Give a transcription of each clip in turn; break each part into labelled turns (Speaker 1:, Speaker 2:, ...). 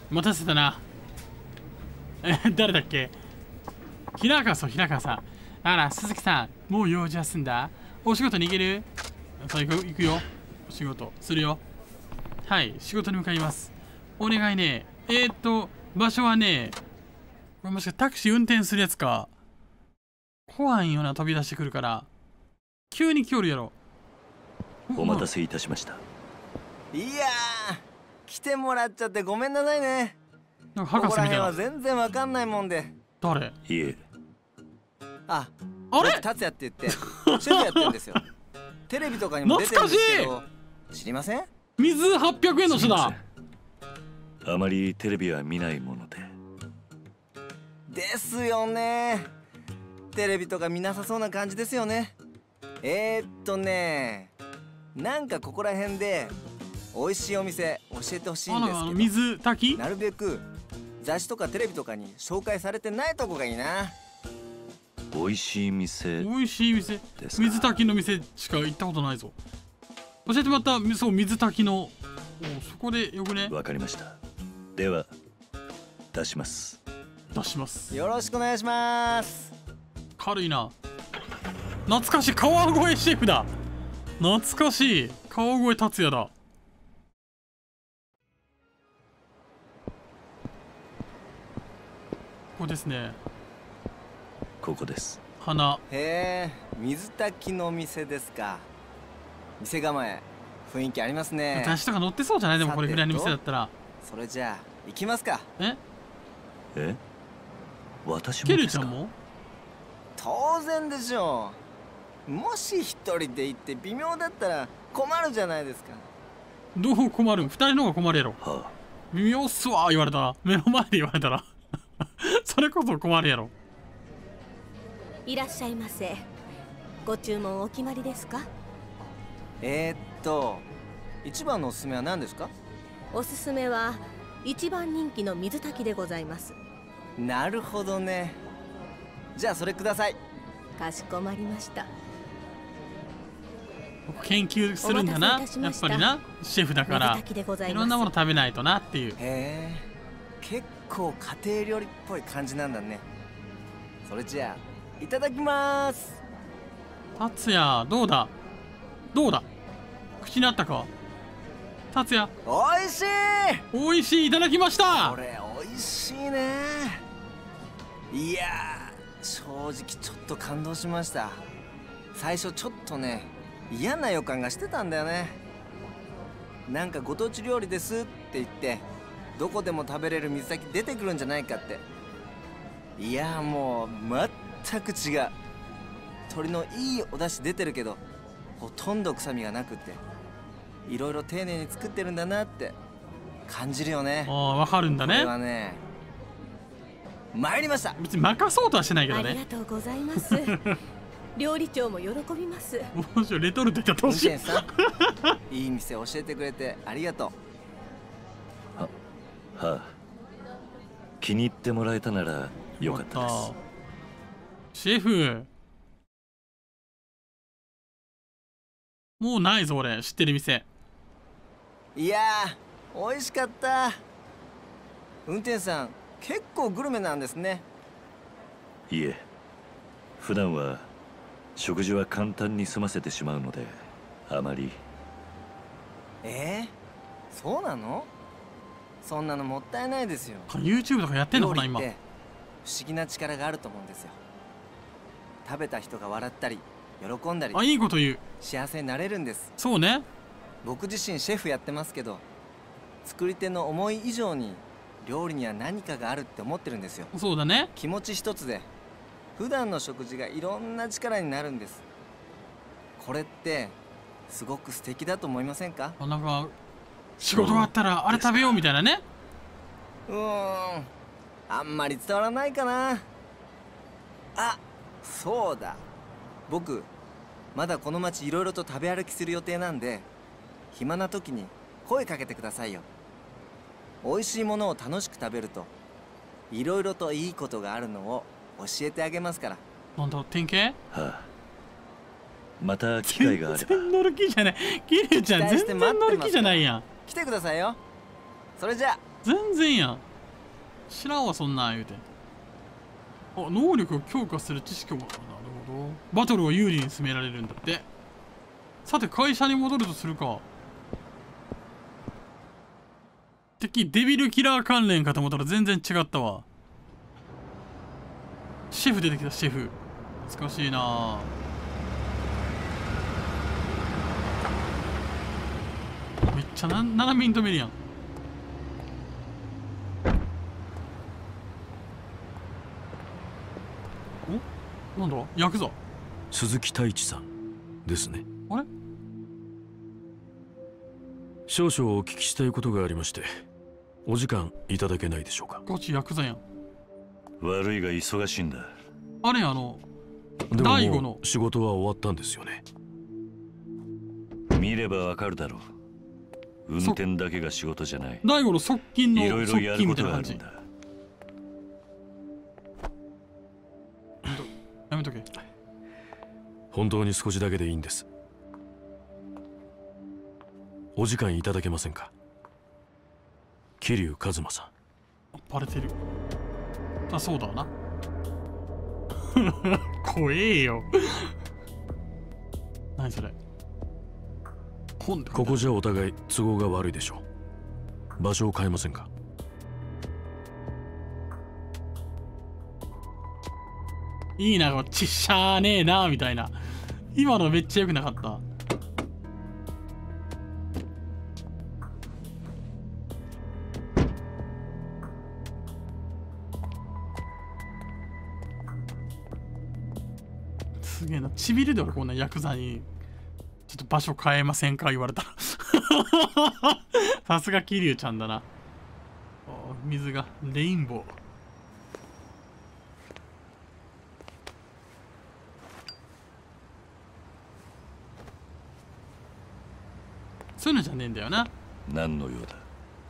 Speaker 1: 待たせたな。誰だっけ。平川さん、平川さん。あら、鈴木さん、もう用事は済んだ？お仕事に行ける？さあ、行くよ。お仕事、するよ。はい、仕事に向かいます。お願いね。場所はね、これもしかしてタクシー運転するやつか。怖いよな、飛び出してくるから。急に来よるやろ。
Speaker 2: お待たせいたしました。
Speaker 3: いやー、来てもらっちゃってごめんなさいね。
Speaker 1: なんか博士みたいな。
Speaker 3: ここら辺は全然わかんないもんで。
Speaker 1: 誰？
Speaker 2: いえ。
Speaker 3: あ
Speaker 1: れ
Speaker 3: 達也って言ってシェフやってるんですよ。テレビとかにも出てるんですけど、知りません？
Speaker 1: 水800円の人だ。
Speaker 2: あまりテレビは見ないもので。
Speaker 3: ですよね。テレビとか見なさそうな感じですよね。なんかここら辺で美味しいお店教えてほしいんですけど、
Speaker 1: 水炊き？
Speaker 3: なるべく雑誌とかテレビとかに紹介されてないとこがいいな。
Speaker 2: 美味しい店。
Speaker 1: 美味しい店。水炊きの店しか行ったことないぞ。教えてもらった。そう、水炊きの。そこでよくね。
Speaker 2: わかりました。では出します。
Speaker 1: 出します。
Speaker 3: よろしくお願いします。
Speaker 1: 軽いな。懐かしい川越シェフだ。懐かしい川越達也だ。ここですね。
Speaker 2: ここです。
Speaker 1: 花。
Speaker 3: へえ、水炊きの店ですか。店構え雰囲気ありますね。
Speaker 1: 雑誌とか載ってそうじゃない？でもこれぐらいの店だったら。
Speaker 3: それじゃあ行きますか。
Speaker 2: 私も
Speaker 1: ケルちゃんも？
Speaker 3: 当然でしょう。もし一人で行って微妙だったら困るじゃないですか。
Speaker 1: どう困る？二人の方が困るやろ。
Speaker 2: はあ、
Speaker 1: 微妙っすわ言われたら、目の前で言われたらそれこそ困るやろ。
Speaker 4: いらっしゃいませ。ご注文お決まりですか？
Speaker 3: 一番のおすすめは何ですか？
Speaker 4: おすすめは一番人気の水炊きでございます。
Speaker 3: なるほどね。じゃあそれください。
Speaker 4: かしこまりました。
Speaker 1: 研究するんだな、やっぱりな、シェフだからいろんなもの食べないとなっていう。
Speaker 3: へえ、結構家庭料理っぽい感じなんだね。それじゃあいただきます。
Speaker 1: 達也、どうだどうだ、口にあったか？達也、
Speaker 3: おいしい。
Speaker 1: おいしい、いただきました。
Speaker 3: これおいしいね。いやー、正直ちょっと感動しました。最初ちょっとね、嫌な予感がしてたんだよね。なんかご当地料理ですって言ってどこでも食べれる水炊き出てくるんじゃないかって。いやー、もう全く違う。鶏のいいお出汁出てるけどほとんど臭みがなくって、いろいろ丁寧に作ってるんだなって感じるよね。
Speaker 1: ああ、わかるんだね。
Speaker 3: これはね、参りました。
Speaker 1: 別に任そうとはしてないけどね。
Speaker 4: ありがとうございます料理長も喜びます。
Speaker 1: 面白い、レトルトってどうしよう。
Speaker 3: さん、いい店教えてくれてありがとう。
Speaker 2: はあ、気に入ってもらえたならよかったです。
Speaker 1: シェフ、もうないぞ俺知ってる店。
Speaker 3: いやー、美味しかった。運転手さん結構グルメなんですね。
Speaker 2: いえ、普段は食事は簡単に済ませてしまうのであまり。
Speaker 3: そうなの？そんなのもったいないですよ。
Speaker 1: YouTube とかやってんのかな今。
Speaker 3: 料理って不思議な力があると思うんですよ。食べた人が笑ったり喜んだり、
Speaker 1: あ、いいこと言う。
Speaker 3: 幸せになれるんです。
Speaker 1: そうね。
Speaker 3: 僕自身シェフやってますけど、作り手の思い以上に料理には何かがあるって思ってるんですよ。
Speaker 1: そうだね。
Speaker 3: 気持ち一つで普段の食事がいろんな力になるんです。これってすごく素敵だと思いませんか？
Speaker 1: なんか仕事終わったらあれ食べようみたいなね。
Speaker 3: あんまり伝わらないかな。あ、そうだ、僕まだこの町いろいろと食べ歩きする予定なんで、暇な時に声かけてくださいよ。美味しいものを楽しく食べるといろいろといいことがあるのを教えてあげますから。
Speaker 1: なんだ、典型？
Speaker 2: はあ、また機会があれば。
Speaker 1: 全然乗る気じゃない。キリュウちゃん全然乗る気じゃないやん。
Speaker 3: 来てくださいよ。それじゃあ
Speaker 1: 全然やん。知らんわそんなん言うて。あ、能力を強化する知識を。なるほど。バトルを有利に進められるんだって。さて会社に戻るとするか。敵デビルキラー関連かと思ったら全然違ったわ。シェフ出てきた。シェフ懐かしいな。めっちゃ斜めに止めるやん。お、なんだヤクザ。
Speaker 5: 鈴木太一さんですね。
Speaker 1: あれ、
Speaker 5: 少々お聞きしたいことがありまして、お時間いただけないでしょうか。
Speaker 1: ガチヤクザやん。
Speaker 2: 悪いが忙しいんだ。
Speaker 1: あれ、
Speaker 5: でも
Speaker 1: 大悟の
Speaker 5: もう仕事は終わったんですよね。
Speaker 2: 見ればわかるだろう。運転だけが仕事じゃない。
Speaker 1: 大悟の側近の
Speaker 2: いろいろ
Speaker 1: 側近
Speaker 2: やること
Speaker 1: みたいな感じ。
Speaker 2: があるんだ。
Speaker 1: やめとけ。
Speaker 5: 本当に少しだけでいいんです。お時間いただけませんか。桐生一馬さん。
Speaker 1: バレてる。あ、そうだな。怖えよ。何それ。本で
Speaker 5: ここじゃお互い都合が悪いでしょう。場所を変えませんか。
Speaker 1: いいな、こっちしゃーねえなみたいな。今のめっちゃ良くなかった。すげえな。ちびるで俺こんなヤクザにちょっと場所変えませんか言われたら。さすが桐生ちゃんだな。水がレインボー。そういうのじゃねえんだよな。
Speaker 2: 何の用だ。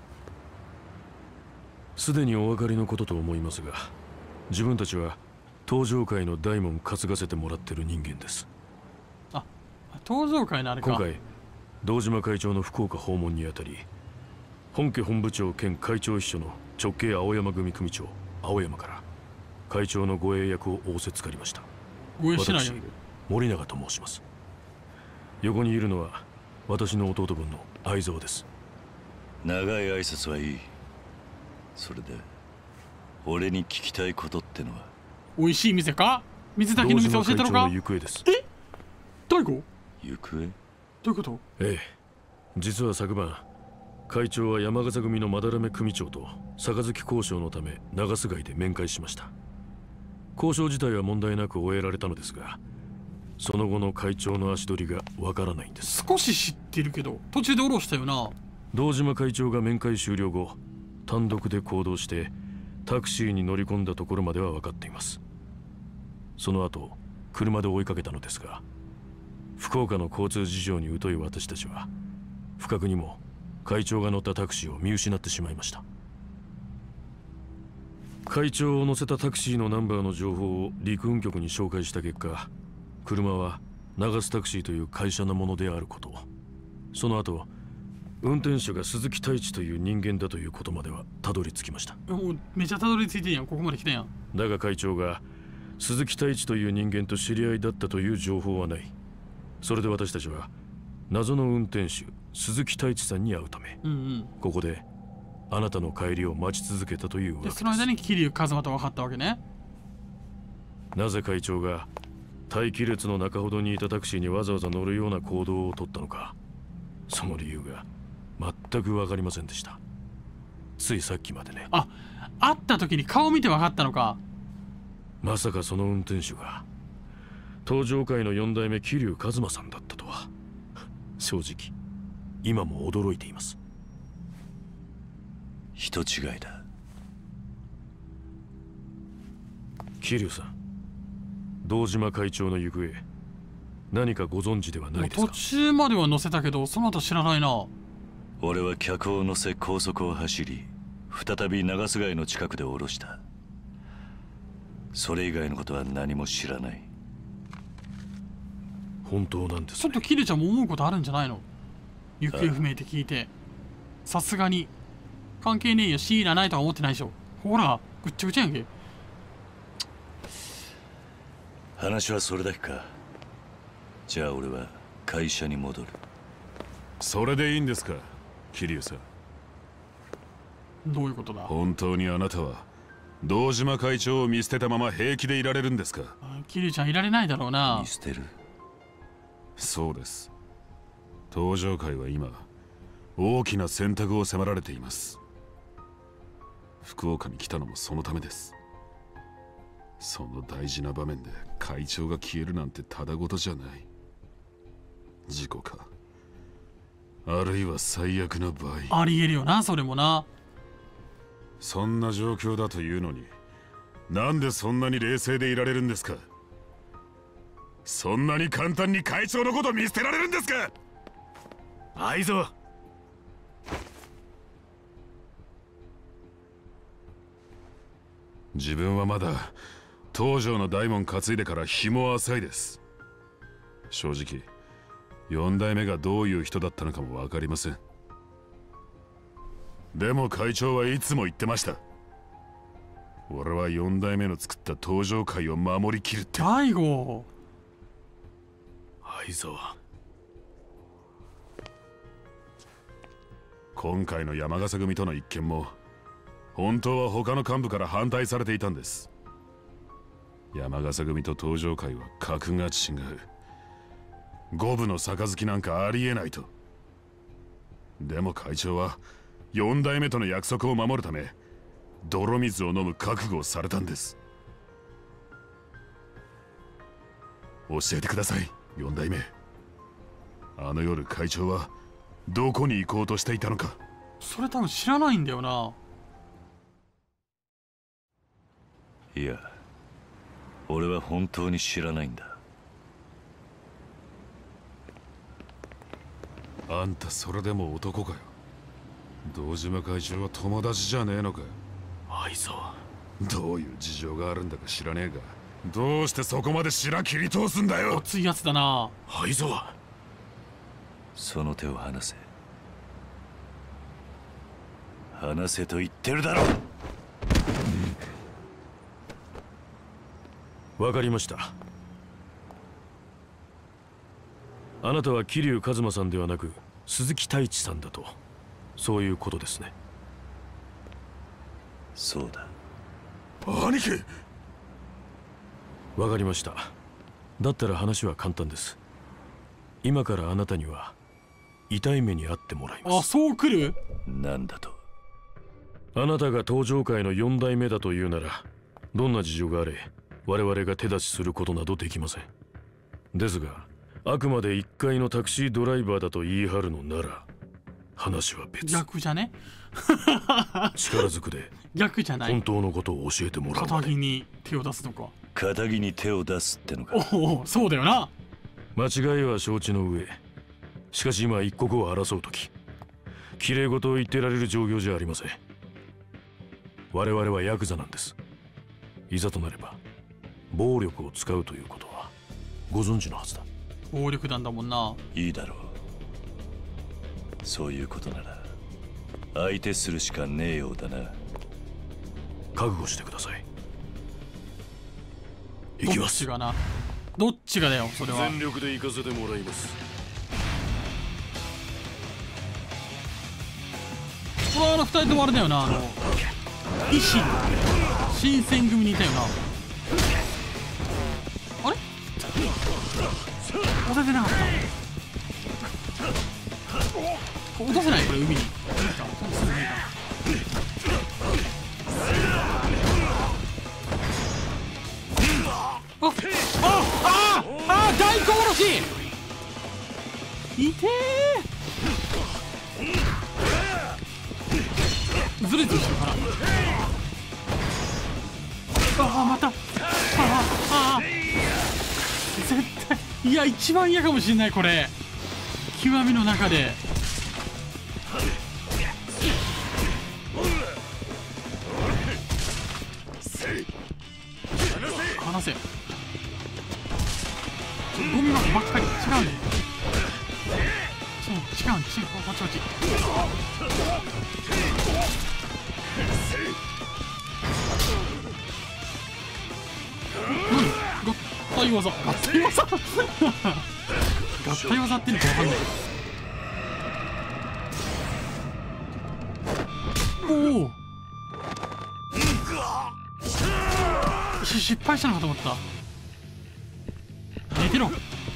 Speaker 5: すでにお分かりのことと思いますが、自分たちは東上界の大門担がせてもらってる人間です。
Speaker 1: あ、東上界のあれか。
Speaker 5: 今回堂島会長の福岡訪問にあたり、本家本部長兼会長秘書の直系青山組組長青山から会長の護衛役を仰せつかりました。
Speaker 1: 護衛しないよ。
Speaker 5: 私森永と申します。横にいるのは私の弟分の相沢です。
Speaker 2: 長い挨拶はいい。それで俺に聞きたいことってのは。
Speaker 1: 美味しい店か。水炊きの店教えたのか。
Speaker 5: 堂島会長の行方です。
Speaker 1: え、大悟
Speaker 2: 行方。
Speaker 1: どういうこと。
Speaker 5: ええ、実は昨晩会長は山笠組の斑目組長と杯交渉のため長洲街で面会しました。交渉自体は問題なく終えられたのですが、その後の会長の足取りがわからないんです。
Speaker 1: 少し知ってるけど途中で降ろしたよな。
Speaker 5: 堂島会長が面会終了後単独で行動してタクシーに乗り込んだところまでは分かっています。その後車で追いかけたのですが、福岡の交通事情に疎い私たちは不覚にも会長が乗ったタクシーを見失ってしまいました。会長を乗せたタクシーのナンバーの情報を陸運局に照会した結果、車は長洲タクシーという会社のものであること、その後運転手が鈴木太一という人間だということまではたどり着きました。
Speaker 1: もうめちゃたどり着いてんやん。ここまで来たやん。
Speaker 5: だが会長が鈴木太一という人間と知り合いだったという情報はない。それで私たちは謎の運転手鈴木太一さんに会うため、ここであなたの帰りを待ち続けたというわけです。
Speaker 1: その間に桐生一馬と分かったわけね。
Speaker 5: なぜ会長が待機列の中ほどにいたタクシーにわざわざ乗るような行動をとったのか、その理由が全く分かりませんでした。ついさっきまでね。
Speaker 1: あ、会った時に顔見て分かったのか。
Speaker 5: まさかその運転手が東上界の4代目桐生一馬さんだったとは、正直今も驚いています。
Speaker 2: 人違いだ。
Speaker 5: 桐生さん、堂島会長の行方何かご存知ではないですか。
Speaker 1: 途中までは乗せたけどその後知らないな。
Speaker 2: 俺は客を乗せ高速を走り、再び長洲街の近くで降ろした。それ以外のことは何も知らない。
Speaker 5: 本当なんですね。
Speaker 1: ちょっとキレちゃんも思うことあるんじゃないの。行方不明って聞いてさすがに関係ねえよ、強いらないとは思ってないでしょ。ほらぐっちゃぐちゃやんけ。
Speaker 2: 話はそれだけか。じゃあ俺は会社に戻る。
Speaker 6: それでいいんですか、桐生さん。
Speaker 1: どういうことだ。
Speaker 6: 本当にあなたは堂島会長を見捨てたまま平気でいられるんですか。
Speaker 1: 桐生ちゃんいられないだろうな。
Speaker 2: 見捨てる。
Speaker 6: そうです。東上会は今大きな選択を迫られています。福岡に来たのもそのためです。その大事な場面で会長が消えるなんてただごとじゃない。事故か、あるいは最悪な場合。
Speaker 1: ありえるよな、それもな。
Speaker 6: そんな状況だというのに、なんでそんなに冷静でいられるんですか。そんなに簡単に会長のこと見捨てられるんですか。
Speaker 5: 愛蔵、
Speaker 6: 自分はまだ東条の大門担いでから日も浅いです。正直4代目がどういう人だったのかも分かりません。でも会長はいつも言ってました。俺は4代目の作った東条会を守りきるって。
Speaker 1: 大悟、
Speaker 5: 愛蔵、
Speaker 6: 今回の山笠組との一件も本当は他の幹部から反対されていたんです。山笠組と東条会は格が違う。五分の杯なんかありえないと。でも会長は4代目との約束を守るため泥水を飲む覚悟をされたんです。教えてください、4代目。あの夜会長はどこに行こうとしていたのか。
Speaker 1: それ多分知らないんだよな。
Speaker 2: いや、俺は本当に知らないんだ。
Speaker 6: あんたそれでも男かよ。堂島会長は友達じゃねえのかよ。
Speaker 5: 愛蔵、
Speaker 6: どういう事情があるんだか知らねえが、どうしてそこまで白切り通すんだよ。
Speaker 1: 熱いやつだな。
Speaker 5: 愛蔵、
Speaker 2: その手を離せ。離せと言ってるだろ。
Speaker 5: わかりました。あなたは桐生一馬さんではなく鈴木太一さんだと、そういうことですね。
Speaker 2: そうだ。
Speaker 6: 兄貴。
Speaker 5: わかりました。だったら話は簡単です。今からあなたには痛い目に遭ってもらいます。
Speaker 1: あ、そう来る。
Speaker 2: なんだと。
Speaker 5: あなたが東上界の4代目だというなら、どんな事情があれ我々が手出しすることなどできません。ですがあくまで1階のタクシードライバーだと言い張るのなら話は別。
Speaker 1: 逆じゃね。
Speaker 5: 力ずくで
Speaker 1: 逆じゃない。
Speaker 5: 本当のことを教えてもらうまで。
Speaker 1: 肩着に手を出すのか。
Speaker 2: 肩着に手を出すってのか。
Speaker 1: おお、そうだよな。
Speaker 5: 間違いは承知の上、しかし今一刻を争う時、きれい事を言ってられる状況じゃありません。我々はヤクザなんです。いざとなれば暴力を使うということはご存知のはずだ。
Speaker 1: 暴力団だもんな。
Speaker 2: いいだろう。そういうことなら相手するしかねえようだな。
Speaker 5: 覚悟してください。行きます。
Speaker 1: どっちがな。どっちがだよ、それは。
Speaker 5: 全力で行かせてもらいます。
Speaker 1: これ2人ともあれだよな、維新新選組にいたよな。あれ落とせなかった。落とせない、これ海に。大根おろしいてー。ずれずれしてるから。また。絶対いや、一番嫌かもしれない、これ。極みの中で。離せ。ゴミ箱ばっかり。違うね。違う、こっち。 合体技合体技合体技っていうのか分かんない。おお失敗したのかと思った。寝てろ。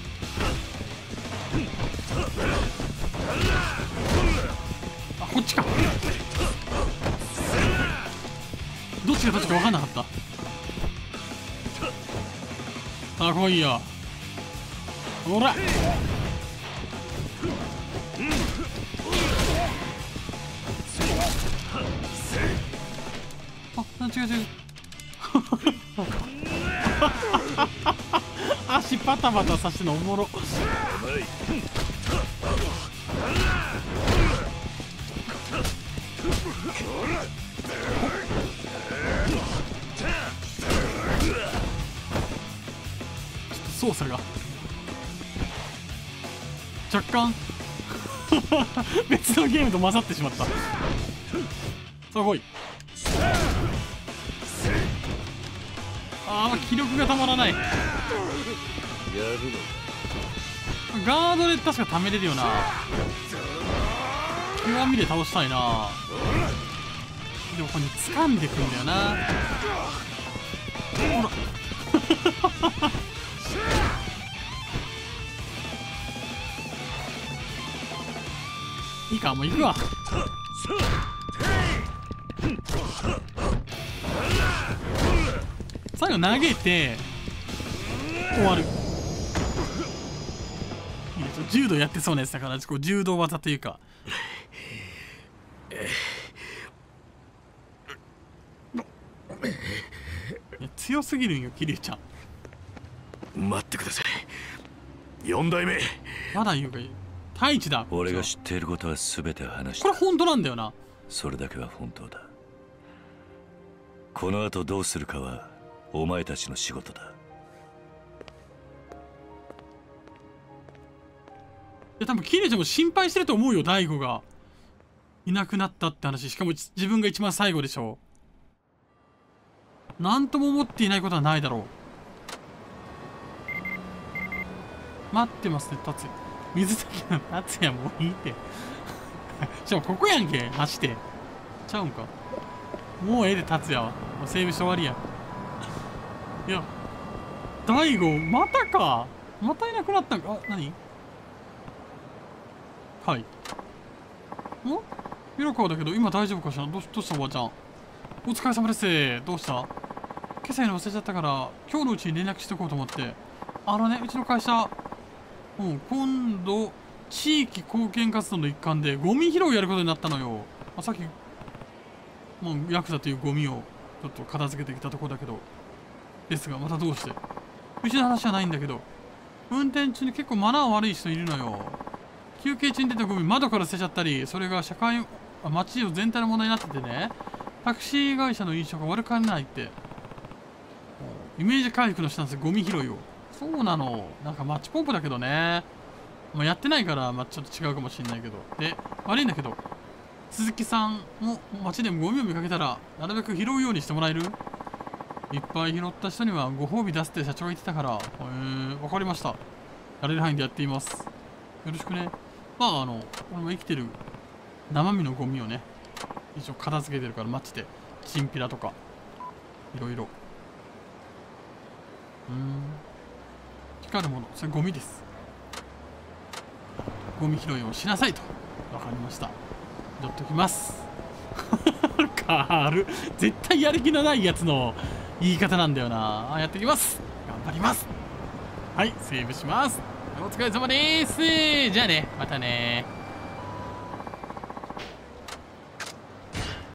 Speaker 1: あ、こっちか。どっちがどっちか分かんなかった。あ、来いよ。ほら。あ、違う違う。足パタパタさしてのおもろ。操作が若干別のゲームと混ざってしまった。さあ来い。ああ、気力がたまらない。ガードで確かためれるよな。極みで倒したいな。でもここに掴んでくんだよな。ほらいいか、もう行くわ。最後投げて終わる。柔道やってそうなやつだから、こう柔道技というか。いや強すぎるんよ、桐生ちゃん。
Speaker 5: 待ってください。4代目
Speaker 1: まだ言うか。太一だ。
Speaker 2: 俺が知っていることは全て話した。
Speaker 1: これ本当なんだよな。
Speaker 2: それだけは本当だ。この後どうするかはお前たちの仕事だ。
Speaker 1: いや多分桐生ちゃんも心配してると思うよ。大悟がいなくなったって話。しかも自分が一番最後でしょ。何とも思っていないことはないだろう。待ってますね、達也。水崎の達也もういいって。しかもここやんけ、走って。ちゃうんか。もうええで、達也は。もうセーブして終わりや。いや、大悟、またか。またいなくなったんか。あ、何はい。お色川だけど、今大丈夫かしら。どうしたおばあちゃん。お疲れ様です。どうした？今朝に忘れちゃったから、今日のうちに連絡しておこうと思って。うちの会社、今度、地域貢献活動の一環でゴミ拾いをやることになったのよ。さっき、ヤクザというゴミをちょっと片付けてきたところだけど。ですが、またどうして？うちの話はないんだけど、運転中に結構マナー悪い人いるのよ。休憩中に出たゴミ窓から捨てちゃったり、それが街を全体の問題になっててね、タクシー会社の印象が悪くならないって。イメージ回復のしたんですよ、ゴミ拾いを。そうなの。なんかマッチポンプだけどね。やってないから、ちょっと違うかもしれないけど。で、悪いんだけど、鈴木さんも街でもゴミを見かけたら、なるべく拾うようにしてもらえる？いっぱい拾った人にはご褒美出すって社長が言ってたから、わかりました。やれる範囲でやっています。よろしくね。俺も生きてる生身のゴミをね、一応片付けてるから、街で。チンピラとか、いろいろ。光るもの、それゴミです。ゴミ拾いをしなさいと。わかりました。やっときます。軽っ。絶対やる気のないやつの言い方なんだよな。やってきます。頑張ります。はい、セーブします。お疲れ様です。じゃあね、またね。